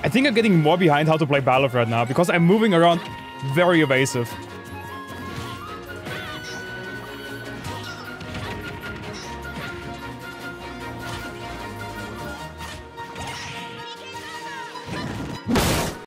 I think I'm getting more behind how to play Baloth right now because I'm moving around very evasive.